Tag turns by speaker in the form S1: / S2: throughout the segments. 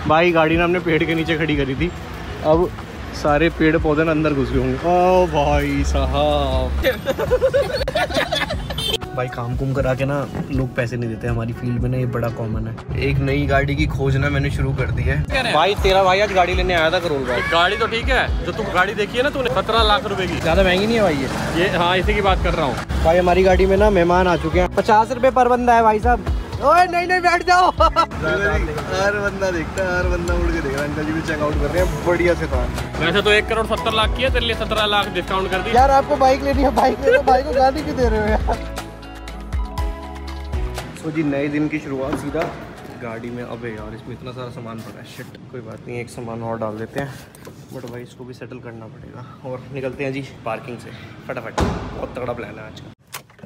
S1: भाई गाड़ी ने हमने पेड़ के नीचे खड़ी करी थी, अब सारे पेड़ पौधे ना अंदर घुस गए होंगे। ओ भाई साहब भाई काम कुम करा के ना लोग पैसे नहीं देते हमारी फील्ड में ना, ये बड़ा कॉमन है। एक नई गाड़ी की खोजना मैंने शुरू कर दी है। भाई तेरा भाई आज गाड़ी लेने आया था करोल भाई।
S2: गाड़ी तो ठीक है, जो तुम गाड़ी देखी है ना तूने 17 लाख रुपए की,
S1: ज्यादा महंगी नहीं है भाई
S2: ये हाँ इसी की बात कर रहा हूँ।
S1: भाई हमारी गाड़ी में ना मेहमान आ चुके हैं, 50 रुपए पर बंदा है भाई साहब। ओए नहीं बैठ जाओ। हर बंदा देखता है, हर बंदा मुड़ के देख रहा है। अंकल जी भी चेकआउट कर रहे हैं बढ़िया से था।
S2: वैसे तो 1,70,00,000 की है, तेरे लिए 17 लाख डिस्काउंट कर दी।
S1: यार आपको बाइक लेनी है, बाइक ले लो, भाई को गाड़ी क्यों दे रहे हो यार। तो जी नए दिन की शुरुआत सीधा गाड़ी में। अबे यार इसमें इतना सारा सामान पड़ा है, शिट। कोई बात नहीं, एक सामान और डाल देते हैं, बट भाई इसको भी सेटल करना पड़ेगा। और निकलते हैं जी पार्किंग से फटाफट। बहुत तगड़ा प्लान है आज का।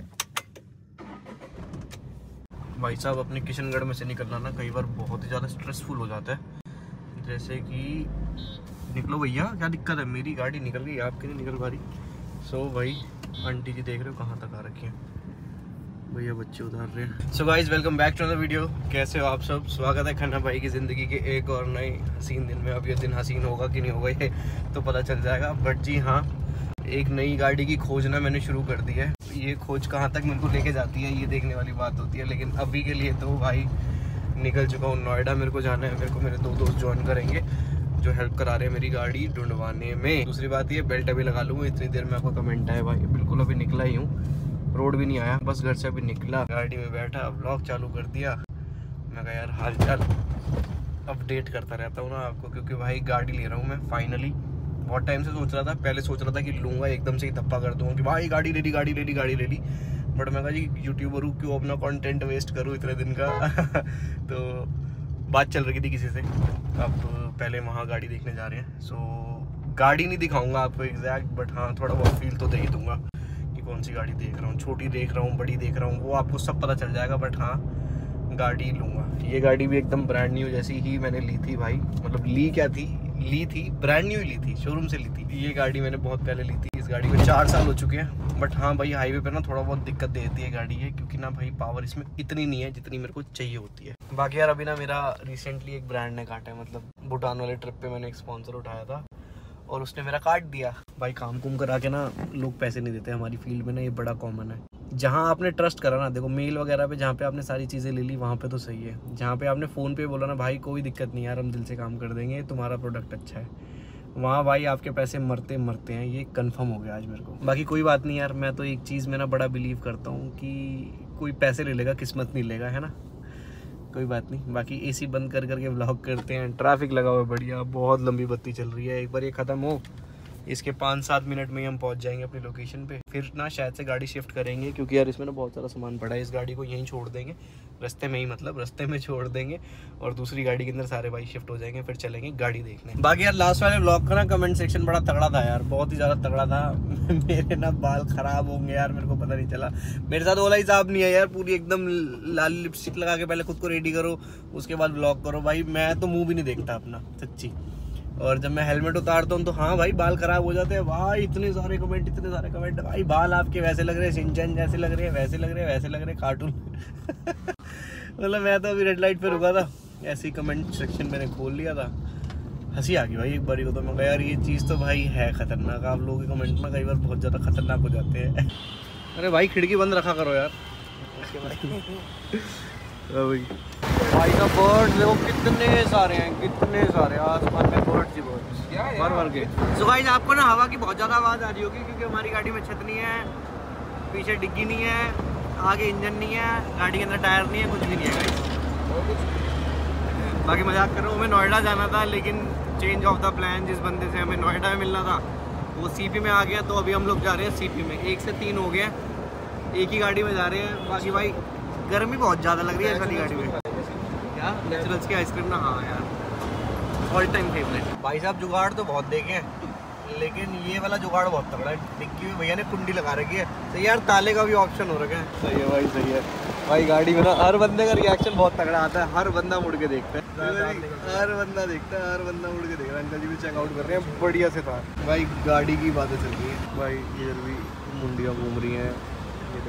S1: भाई साहब अपने किशनगढ़ में से निकलना ना कई बार बहुत ही ज़्यादा स्ट्रेसफुल हो जाता है। जैसे कि निकलो भैया, क्या दिक्कत है, मेरी गाड़ी निकल गई, आपकी नहीं निकल पा रही। सो भाई आंटी जी देख रहे हो कहाँ तक आ रखी हैं, भैया बच्चे उतार रहे हैं। So guys welcome back to another video. कैसे हो आप सब? स्वागत है खन्ना भाई की ज़िंदगी के एक और नए हसीन दिन में। अब ये दिन हसीन होगा कि नहीं होगा ये तो पता चल जाएगा, बट जी हाँ एक नई गाड़ी की खोजना मैंने शुरू कर दी है। ये खोज कहाँ तक मेरे को लेके जाती है ये देखने वाली बात होती है, लेकिन अभी के लिए तो भाई निकल चुका हूँ नोएडा। मेरे को जाना है, मेरे को मेरे 2 दोस्त ज्वाइन करेंगे जो हेल्प करा रहे हैं मेरी गाड़ी ढूंढवाने में। दूसरी बात ये बेल्ट अभी लगा लूँगा, इतनी देर में आपको कमेंट आया भाई। बिल्कुल अभी निकला ही हूँ, रोड भी नहीं आया, बस घर से अभी निकला, गाड़ी में बैठा, व्लॉग चालू कर दिया। मैं कहा यार हाल चाल अपडेट करता रहता हूँ ना आपको, क्योंकि भाई गाड़ी ले रहा हूँ मैं फाइनली। बहुत टाइम से सोच रहा था, पहले सोच रहा था कि लूँगा एकदम से ही धप्पा कर दूँगा कि भाई गाड़ी ले ली। बट मैं कहा जी यूट्यूबर हूँ, क्यों अपना कंटेंट वेस्ट करूँ इतने दिन का। तो बात चल रही थी किसी से, अब पहले वहाँ गाड़ी देखने जा रहे हैं। सो गाड़ी नहीं दिखाऊंगा आपको एग्जैक्ट, बट हाँ थोड़ा बहुत फील तो दे ही दूंगा कि कौन सी गाड़ी देख रहा हूँ, छोटी देख रहा हूँ, बड़ी देख रहा हूँ, वो आपको सब पता चल जाएगा। बट हाँ गाड़ी लूँगा। ये गाड़ी भी एकदम ब्रांड न्यू जैसी ही मैंने ली थी भाई, मतलब ली थी ब्रांड न्यू ली थी, शोरूम से ली थी। ये गाड़ी मैंने बहुत पहले ली थी, इस गाड़ी को 4 साल हो चुके हैं। बट हाँ भाई हाईवे पे ना थोड़ा बहुत दिक्कत देती है गाड़ी है, क्योंकि ना भाई पावर इसमें इतनी नहीं है जितनी मेरे को चाहिए होती है। बाकी यार अभी ना मेरा रिसेंटली एक ब्रांड ने काटा है, मतलब भूटान वाले ट्रिप पे मैंने एक स्पॉन्सर उठाया था और उसने मेरा काट दिया। भाई काम कुम करा के ना लोग पैसे नहीं देते हमारी फील्ड में ना, ये बड़ा कॉमन है। जहाँ आपने ट्रस्ट करा ना, देखो मेल वगैरह पे जहाँ पे आपने सारी चीज़ें ले ली वहाँ पे तो सही है। जहाँ पे आपने फ़ोन पे बोला ना भाई कोई दिक्कत नहीं यार हम दिल से काम कर देंगे, तुम्हारा प्रोडक्ट अच्छा है, वहाँ भाई आपके पैसे मरते हैं। ये कंफर्म हो गया आज मेरे को। बाकी कोई बात नहीं यार, मैं तो एक चीज़ में ना बड़ा बिलीव करता हूँ कि कोई पैसे ले लेगा किस्मत नहीं लेगा, है ना। कोई बात नहीं। बाकी एसी बंद कर करके व्लॉग करते हैं। ट्रैफिक लगा हुआ है बढ़िया, बहुत लंबी बत्ती चल रही है। एक बार ये ख़त्म हो, इसके 5-7 मिनट में ही हम पहुंच जाएंगे अपनी लोकेशन पे। फिर ना शायद से गाड़ी शिफ्ट करेंगे, क्योंकि यार इसमें ना बहुत सारा सामान पड़ा है। इस गाड़ी को यहीं छोड़ देंगे रास्ते में ही, मतलब रास्ते में छोड़ देंगे और दूसरी गाड़ी के अंदर सारे भाई शिफ्ट हो जाएंगे, फिर चलेंगे गाड़ी देखने। बाकी यार लास्ट वाले व्लॉग का ना कमेंट सेक्शन बड़ा तगड़ा था यार, बहुत ही ज़्यादा तगड़ा था। मेरे ना बाल खराब होंगे यार, मेरे को पता नहीं चला। मेरे साथ ओला हिसाब नहीं है यार, पूरी एकदम लाल लिपस्टिक लगा के पहले खुद को रेडी करो, उसके बाद व्लॉग करो। भाई मैं तो मुँह भी नहीं देखता अपना सच्ची, और जब मैं हेलमेट उतारता हूँ तो हाँ भाई बाल खराब हो जाते हैं। भाई इतने सारे कमेंट भाई बाल आपके वैसे लग रहे हैं, शिनचैन जैसे लग रहे हैं, वैसे लग रहे हैं कार्टून। मतलब मैं तो अभी रेड लाइट पे रुका था, ऐसे ही कमेंट सेक्शन मैंने खोल लिया था, हंसी आ गई भाई एक बारी को। तो मैं कहा यार ये चीज़ तो भाई है खतरनाक, आप लोगों के कमेंट ना कई बार बहुत ज़्यादा खतरनाक हो जाते हैं। अरे भाई खिड़की बंद रखा करो यार। भाई का बर्ड देखो कितने सारे आसमान में बर्ड्स ही बर्ड्स भर के। सो गाइस आपको ना हवा की बहुत ज़्यादा आवाज़ आ रही होगी, क्योंकि हमारी गाड़ी में छत नहीं है, पीछे डिग्गी नहीं है, आगे इंजन नहीं है, गाड़ी के अंदर टायर नहीं है, कुछ भी नहीं है गाइस। बाकी मजाक कर रहा हूँ, हमें नोएडा जाना था, लेकिन चेंज ऑफ द प्लान। जिस बंदे से हमें नोएडा में मिलना था वो सीपी में आ गया, तो अभी हम लोग जा रहे हैं सीपी में। 1 से 3 हो गए, एक ही गाड़ी में जा रहे हैं। बाकी भाई गर्मी बहुत ज़्यादा लग रही है इस वाली गाड़ी में। क्या नेचुरल्स की आइसक्रीम ना, हाँ यार ऑल टाइम फेवरेट। भाई साहब जुगाड़ तो बहुत देखे हैं, लेकिन ये वाला जुगाड़ बहुत तगड़ा है। डिक्की में भैया ने कुंडी लगा रखी है, सही यार, ताले का भी ऑप्शन हो रखा है। सही है भाई, सही है भाई। गाड़ी में ना हर बंदे का रिएक्शन बहुत तगड़ा आता है, हर बंदा मुड़ के देखता है, हर बंदा मुड़ के देख रहा है। अंकल जी भी चेकआउट कर रहे हैं बढ़िया से था भाई। गाड़ी की बातें चल रही है भाई, इधर भी मुंडियाँ घूम रही हैं,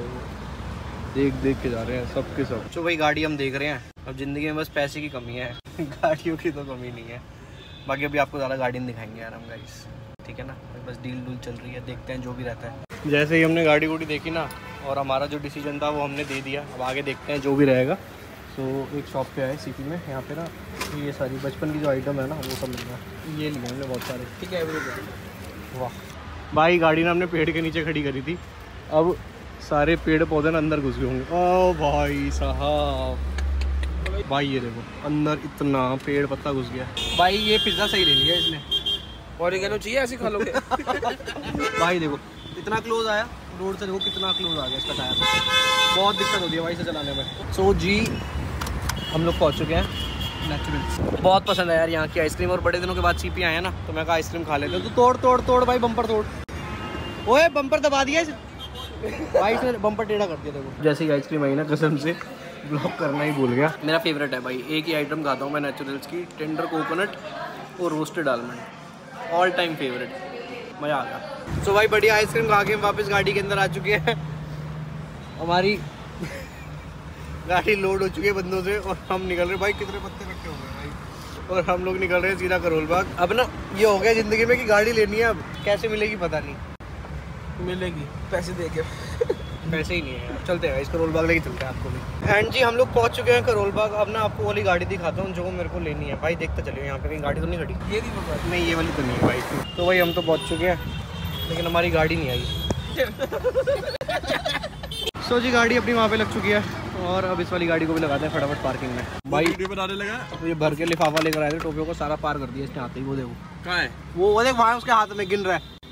S1: देख के जा रहे हैं सबके सब। तो भाई गाड़ी हम देख रहे हैं, अब जिंदगी में बस पैसे की कमी है। गाड़ियों की तो कमी नहीं है। बाकी अभी आपको ज़्यादा गाड़ी नहीं दिखाएंगे यार हम गाइस, ठीक है ना, बस डील डूल चल रही है, देखते हैं जो भी रहता है। जैसे ही हमने गाड़ी वूड़ी देखी ना और हमारा जो डिसीजन था वो हमने दे दिया, अब आगे देखते हैं जो भी रहेगा। तो एक शॉप पे आए सिटी में, यहाँ पे ना ये सारी बचपन की जो आइटम है ना वो सब मिल रहा है। ये लिए हमने बहुत सारे, ठीक है। वाह भाई, गाड़ी ना हमने पेड़ के नीचे खड़ी करी थी, अब सारे पेड़ पौधे ना अंदर घुस गए होंगे। ओ भाई साहब, भाई ये देखो अंदर इतना पेड़ पत्ता घुस गया। भाई ये पिज़्ज़ा सही ले लिया इसने,
S3: ऑरिगेनो चाहिए ऐसे खा लोगे।
S1: भाई देखो इतना क्लोज आया रोड से, देखो कितना क्लोज आ गया इसका टायर, बहुत दिक्कत होती है भाई से चलाने में। सो जी हम लोग पहुंच चुके हैं नेचुरल। बहुत पसंद है यार यहाँ की आइसक्रीम, और बड़े दिनों के बाद सीपी आए हैं ना, तो मैं कहा आइसक्रीम खा लेते। तो तोड़ तोड़ तोड़ भाई, बम्पर तोड़। ओए बम्पर दबा दिया भाई इसने, बम्पर टेढ़ा कर दिया देखो। जैसे ही आइसक्रीम आई ना कसम से ब्लॉक करना ही भूल गया। मेरा फेवरेट है भाई, एक ही आइटम खाता हूँ मैं नेचुरल्स की, टेंडर कोकोनट और roasted almond, all time favourite, मज़ा आ गया। सो भाई बढ़िया आइसक्रीम खा के वापस गाड़ी के अंदर आ चुके हैं। हमारी गाड़ी लोड हो चुकी है बंदों से और हम निकल रहे। भाई कितने पत्ते इकट्ठे हो गए भाई, और हम लोग निकल रहे हैं सीधा करोल बाग। अब ना ये हो गया ज़िंदगी में कि गाड़ी लेनी है, अब कैसे मिलेगी पता नहीं,
S3: मिलेगी पैसे दे के।
S1: पैसे ही नहीं है यार। चलते हैं इस करोल बाग लेके चलते हैं आपको भी। एंड जी हम लोग पहुंच चुके हैं करोल बाग। अब ना आपको वाली गाड़ी दिखाता हूँ जो मेरे को लेनी है। भाई देखते चलिए यहाँ पे कहीं गाड़ी तो नहीं खड़ी,
S3: ये नहीं,
S1: ये वाली तो नहीं है भाई। तो भाई हम तो पहुँच चुके हैं लेकिन हमारी गाड़ी नहीं आई। सो जी गाड़ी अपनी वहाँ पे लग चुकी है और अब इस वाली गाड़ी को भी लगाते हैं फटाफट पार्किंग में। भाई
S3: वीडियो बनाने लगा,
S1: तो ये भर के लिफाफा लेकर आए थे, टोपियों को सारा पार कर दिया इसने आते ही। वो देखो
S3: कहाँ है
S1: वो देख वहाँ उसके हाथ में गिन रहा है।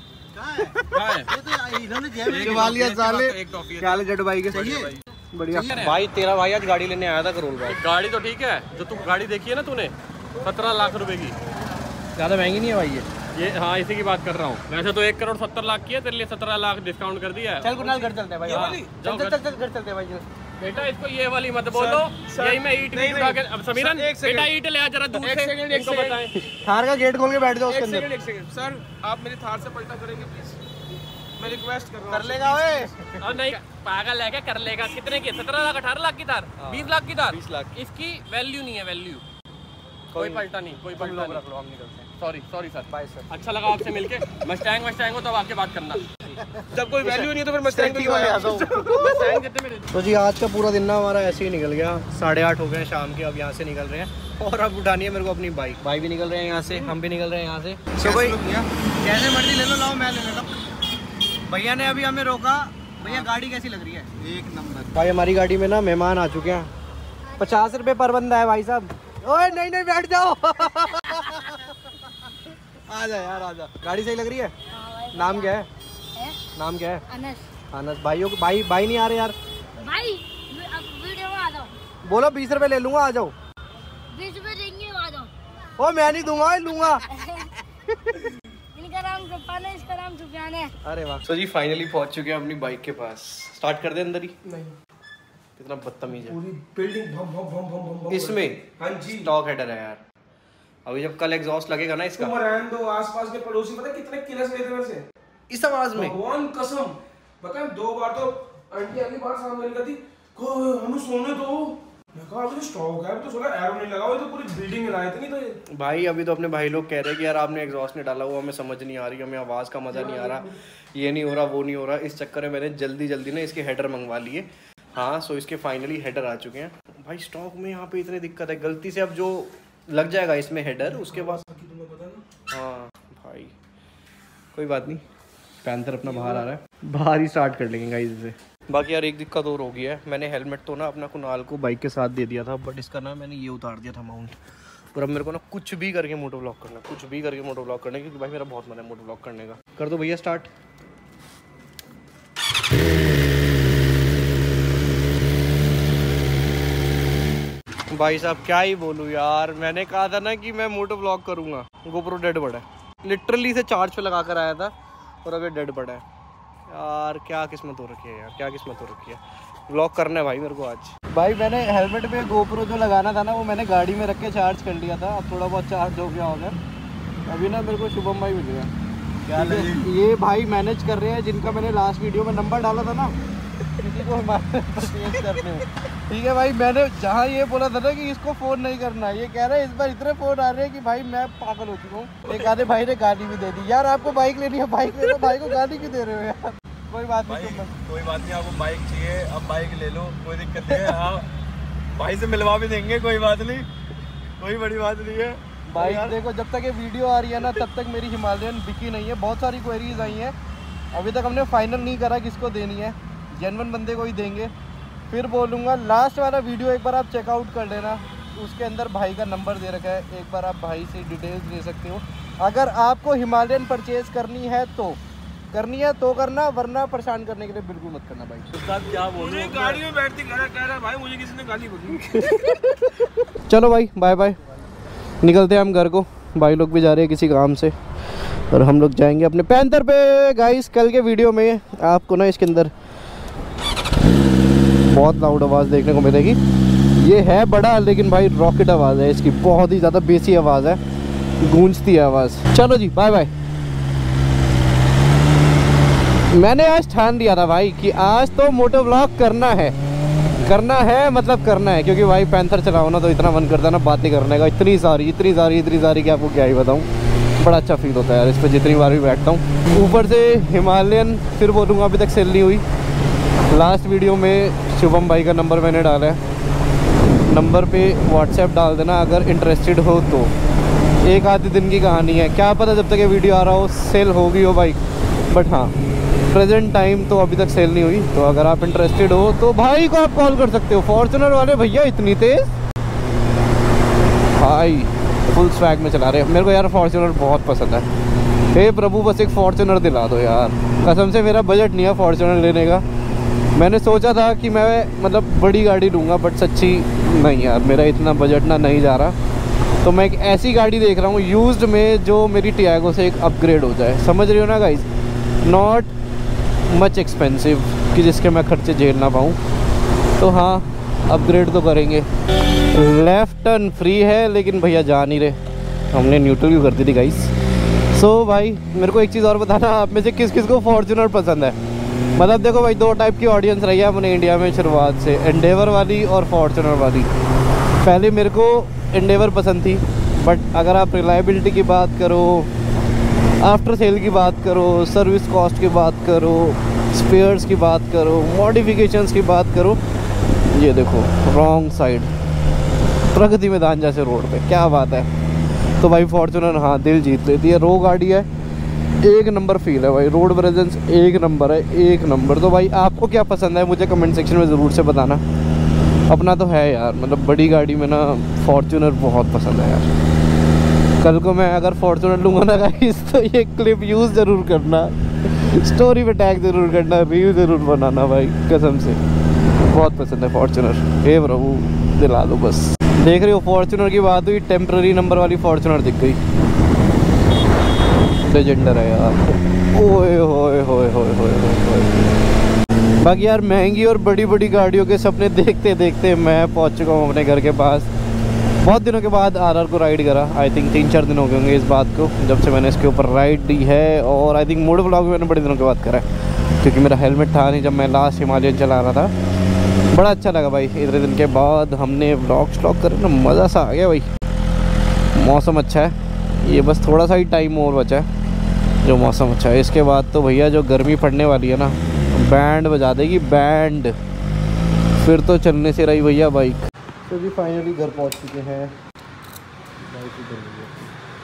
S1: जट भाई के बढ़िया। भाई तेरा भाई आज गाड़ी लेने आया था करोल बाग।
S2: गाड़ी तो ठीक है, जो तू गाड़ी देखी है ना तूने 17 लाख रुपए की,
S1: ज़्यादा महंगी नहीं है भाई
S2: ये हाँ इसी की बात कर रहा हूँ। वैसे तो 1,70,00,000 की है, तेरे लिए 17 लाख डिस्काउंट कर दिया है।
S1: चल कुणाल घर चलते हैं भाई। चल चल चल घर चलते हैं भाई।
S2: बेटा इसको ये वाली मत बोलो, यही मैं ईट नहीं उठा के। अब समीरन बेटा ईट ले आ जरा दूर से, इनको बताएं।
S1: थार का गेट खोल के बैठ जाओ उसके अंदर।
S3: एक सेकंड सर, आप मेरी थार से पलटा करेंगे प्लीज, मैं रिक्वेस्ट कर रहा हूँ।
S1: कर लेगा ओए,
S2: और नहीं पागल है क्या, कर लेगा। कितने की? 17 लाख 18 लाख की तार, 20 लाख की तार,
S1: 20 लाख।
S2: इसकी वैल्यू नहीं है, वैल्यू कोई पलटा नहीं, कोई पलटा नहीं।
S1: रख लो, हम निकलते हैं।
S2: Sorry sir,
S1: bye sir.
S2: अच्छा लगा आपसे मिलके। मस्टैंग हो तब आके बात करना।
S3: जब कोई वैल्यू नहीं है तो फिर मस्टैंग क्यों आया?
S2: मस्टैंग कितने में?
S1: तो जी आज का पूरा दिन ना हमारा ऐसे ही निकल गया। 8:30 हो गए शाम के, अब यहाँ से निकल रहे हैं और अब उठानी है मेरे को अपनी बाइक। भाई भी निकल रहे हैं यहाँ से, हम भी निकल रहे हैं यहाँ से। तो भाई कैसे मर्जी ले लो, लाओ मैं ले लेता हूँ। भैया ने अभी हमें रोका, भैया गाड़ी कैसी लग रही है?
S3: एक नंबर।
S1: भाई हमारी गाड़ी में ना मेहमान आ चुके हैं, 50 रुपये पर बंदा है भाई साहब। ओए नहीं नहीं बैठ जाओ। आजा यार आजा। गाड़ी सही लग रही है? नाम क्या है? नाम क्या है?
S4: अनस।
S1: अनस। भाइयों भाई नहीं आ रहे यार।
S4: भाई अब वीडियो में आ जाओ।
S1: बोलो 20 रुपये ले लूंगा, आ जाओ।
S4: 20 रुपए देंगे, आ जाओ।
S1: ओ मैं नहीं दूंगा, लूंगा।
S4: इनका नाम सुफान है, इसका नाम सुफियान है।
S1: अरे वाह। तो जी फाइनली पहुंच चुके हैं अपनी बाइक के पास। स्टार्ट कर दे अंदर ही।
S3: नहीं,
S1: कितना बदतमीज है।
S3: पूरी बिल्डिंग भम भम भम भम भम।
S1: इसमें
S3: हाँ जी,
S1: स्टॉक हेडर है यार। अभी जब कल एग्जॉस्ट लगेगा ना इसका,
S3: तुम रहने दो। आसपास के पड़ोसी पता कितने किलस लेते मेरे से
S1: इस आवाज में।
S3: भगवान कसम पता है, 2 बार तो आंटी आगे बाहर सामने निकली थी, को हमें सोने दो। मैं कहा अभी तो स्टॉक है, अभी तो सोचा एरो नहीं लगाओ, ये तो पूरी बिल्डिंग हिलाए थे। नहीं तो ये
S1: भाई अभी तो अपने भाई लोग कह रहे हैं कि यार आपने एग्जॉस्ट नहीं डाला, वो हमें समझ नहीं आ रही, हमें आवाज़ का मज़ा नहीं आ रहा, ये नहीं हो रहा, वो नहीं हो रहा। इस चक्कर में मैंने जल्दी ना इसके हेडर मंगवा लिए। हाँ सो इसके फाइनली हेडर आ चुके हैं भाई स्टॉक में। यहाँ पे इतनी दिक्कत है, गलती से अब जो लग जाएगा इसमें हेडर, उसके बाद
S3: तुम्हें पता ना।
S1: हाँ भाई कोई बात नहीं, पैंथर अपना बाहर आ रहा है, बाहर ही स्टार्ट कर लेंगे गाइस इसे। बाकी यार एक दिक्कत और हो गई है, मैंने हेलमेट तो ना अपना कुणाल को बाइक के साथ दे दिया था, बट इसका ना मैंने ये उतार दिया था माउंट। और अब मेरे को ना कुछ भी करके मोटो ब्लॉक करना, कुछ भी करके मोटो ब्लॉक करना, क्योंकि भाई मेरा बहुत मन है मोटो ब्लॉक करने का। कर दो भैया स्टार्ट। भाई साहब क्या ही बोलूँ यार, मैंने कहा था ना कि मैं मोटो ब्लॉक करूँगा। गोप्रो डेड पड़ा है, लिटरली से चार्ज पे लगा कर आया था और अब ये डेड पड़ा है यार। क्या किस्मत हो रखी है यार, क्या किस्मत हो रखी है। ब्लॉक करना है भाई मेरे को आज। भाई मैंने हेलमेट पे गोप्रो जो लगाना था ना, वो मैंने गाड़ी में रख के चार्ज कर लिया था। अब थोड़ा बहुत चार्ज हो गया होगा। अभी ना मेरे को शुभम भाई मिल गया। क्या ये भाई मैनेज कर रहे हैं, जिनका मैंने लास्ट वीडियो में नंबर डाला था ना, किसी को हिमालयन परचेज करने हो। ठीक है भाई, मैंने जहाँ ये बोला था ना कि इसको फ़ोन नहीं करना, ये कह रहा है इस बार इतने फ़ोन आ रहे हैं कि भाई मैं पागल हो चुका हूँ। एक आधे भाई ने गाली भी दे दी, यार आपको बाइक लेनी है बाइक ले लो, भाई को गाली क्यों दे रहे हो यार। कोई बात नहीं,
S5: कोई बात नहीं, आपको बाइक चाहिए अब बाइक ले लो, कोई दिक्कत नहीं है। हाँ भाई से मिलवा भी देंगे, कोई बात नहीं, कोई बड़ी बात नहीं है।
S1: बाइक देखो, जब तक ये वीडियो आ रही है ना तब तक मेरी हिमालयन बिकी नहीं है। बहुत सारी क्वेरीज आई हैं, अभी तक हमने फाइनल नहीं करा किसको देनी है, जेन्युइन बंदे को ही देंगे। फिर बोलूँगा लास्ट वाला वीडियो एक बार आप चेकआउट कर लेना, उसके अंदर भाई का नंबर दे रखा है, एक बार आप भाई से डिटेल्स ले सकते हो। अगर आपको हिमालयन परचेज़ करनी है तो करना, वरना परेशान करने के लिए बिल्कुल मत करना भाई।
S5: उस्ताद क्या बोलूं,
S3: मुझे गाड़ी में बैठती कह रहा भाई मुझे किसी ने गाली बोली।
S1: चलो भाई बाय बाय, निकलते हैं हम घर को, भाई लोग भी जा रहे हैं किसी काम से और हम लोग जाएंगे अपने पैंथर पे। गाइस कल के वीडियो में आपको ना इसके अंदर बहुत लाउड आवाज़ देखने को मिलेगी। ये है बड़ा लेकिन भाई रॉकेट आवाज़ है इसकी, बहुत ही ज़्यादा बेसी आवाज़ है, गूंजती है आवाज़। चलो जी बाय बाय। मैंने आज ठान लिया था भाई कि आज तो मोटो व्लॉग करना है मतलब करना है, क्योंकि भाई पैंथर चलाओ ना तो इतना मन करता है ना बातें करने का, इतनी सारी कि आपको क्या ही बताऊँ। बड़ा अच्छा फील होता है यार इस पर जितनी बार भी बैठता हूँ। ऊपर से हिमालयन फिर बोलूँगा अभी तक सेल नहीं हुई। लास्ट वीडियो में शुभम भाई का नंबर मैंने डाला है, नंबर पे व्हाट्सएप डाल देना अगर इंटरेस्टेड हो तो। एक आधे दिन की कहानी है, क्या पता जब तक ये वीडियो आ रहा हो सेल हो गई हो बाइक, बट हाँ प्रेजेंट टाइम तो अभी तक सेल नहीं हुई। तो अगर आप इंटरेस्टेड हो तो भाई को आप कॉल कर सकते हो। फॉर्च्यूनर वाले भैया इतनी तेज़ भाई फुल स्वैग में चला रहे हैं। मेरे को यार फॉर्च्यूनर बहुत पसंद है। हे प्रभु बस एक फॉर्च्यूनर दिला दो यार, कसम से मेरा बजट नहीं है फॉर्च्यूनर लेने का। मैंने सोचा था कि मैं मतलब बड़ी गाड़ी लूँगा, बट सच्ची नहीं यार मेरा इतना बजट ना नहीं जा रहा। तो मैं एक ऐसी गाड़ी देख रहा हूँ यूज्ड में जो मेरी टियागो से एक अपग्रेड हो जाए, समझ रही हो ना गाइस, नॉट मच एक्सपेंसिव कि जिसके मैं खर्चे झेल ना पाऊँ। तो हाँ अपग्रेड तो करेंगे। लेफ्ट टर्न फ्री है लेकिन भैया जा नहीं रहे, हमने न्यूट्रल भी कर दी थी गाइस। सो भाई मेरे को एक चीज़ और बताना, आप में से किस किस को फॉर्च्यूनर पसंद है। मतलब देखो भाई दो टाइप की ऑडियंस रही है अपने इंडिया में शुरुआत से, एंडेवर वाली और फॉर्च्यूनर वाली। पहले मेरे को एंडेवर पसंद थी, बट अगर आप रिलायबिलिटी की बात करो, आफ्टर सेल की बात करो, सर्विस कॉस्ट की बात करो, स्पेयर्स की बात करो, मॉडिफिकेशंस की बात करो, ये देखो रॉन्ग साइड प्रगति मैदान जैसे रोड पे, क्या बात है। तो भाई फॉर्च्यूनर हाँ दिल जीत लेती है। रो गाड़ी है, एक नंबर फील है भाई, रोड प्रेजेंस एक नंबर है, एक नंबर। तो भाई आपको क्या पसंद है मुझे कमेंट सेक्शन में ज़रूर से बताना। अपना तो है यार, मतलब बड़ी गाड़ी में ना फॉर्च्यूनर बहुत पसंद है यार। कल को मैं अगर फॉर्च्यूनर लूँगा ना गाइस तो ये क्लिप यूज़ ज़रूर करना, स्टोरी पे टैग ज़रूर करना, रील ज़रूर बनाना भाई, कसम से बहुत पसंद है फॉर्च्यूनर। हे प्रभु दिला दो बस। देख रहे हो फॉर्च्यूनर की बात हुई, टेम्प्रेरी नंबर वाली फॉर्च्यूनर दिख गई, लेजेंडर है यार। ओए होए होए होए होए। बाकी यार महंगी और बड़ी बड़ी गाड़ियों के सपने देखते देखते मैं पहुंच चुका हूँ अपने घर के पास। बहुत दिनों के बाद आरआर को राइड करा, आई थिंक 3-4 दिन हो गए होंगे इस बात को जब से मैंने इसके ऊपर राइड दी है। और आई थिंक मोटो व्लॉग भी मैंने बड़े दिनों के बाद करा है, क्योंकि मेरा हेलमेट था नहीं जब मैं लास्ट हिमालयन चला रहा था। बड़ा अच्छा लगा भाई, इतने दिन के बाद हमने व्लॉग कर ना, मज़ा सा आ गया भाई। मौसम अच्छा है, ये बस थोड़ा सा ही टाइम और बचा है जो मौसम अच्छा है। इसके बाद तो भैया जो गर्मी पड़ने वाली है ना, बैंड बजा देगी बैंड, फिर तो चलने से रही भैया बाइक। तो भी फाइनली घर पहुंच चुके हैं। बाइक इधर